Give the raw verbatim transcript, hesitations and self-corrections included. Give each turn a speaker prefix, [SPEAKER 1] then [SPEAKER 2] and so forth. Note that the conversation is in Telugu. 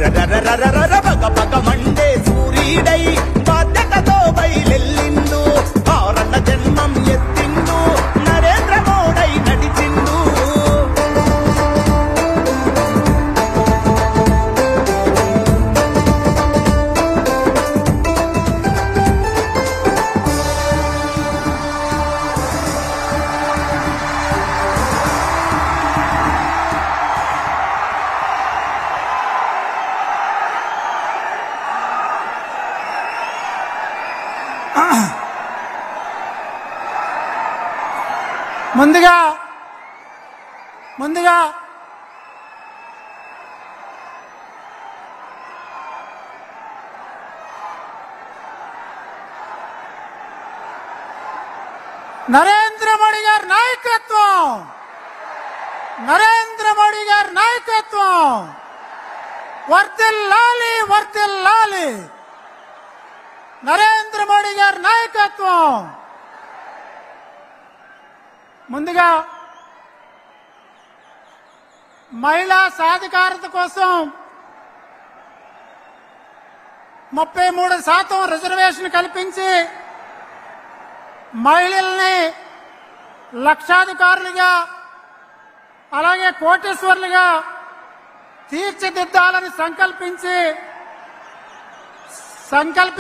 [SPEAKER 1] పగ పగ మండే సూర్యుడై బాధ్యతతో బయలెల్లిండు ఆరన్న జన్మం ఎత్తిండు నరేంద్ర మోడై నడిచిండు
[SPEAKER 2] ముందుగా ముందుగా నరేంద్ర మోడీ గారి నాయకత్వం నరేంద్ర మోడీ గారి నాయకత్వం వర్ధిల్లాలి వర్ధిల్లాలి నరేంద్ర మోడీ గారి నాయకత్వం. ముందుగా మహిళా సాధికారత కోసం ముప్పై మూడు శాతం రిజర్వేషన్ కల్పించి మహిళల్ని లక్షాధికారులుగా అలాగే కోటీశ్వరులుగా తీర్చిదిద్దాలని సంకల్పించి సంకల్ప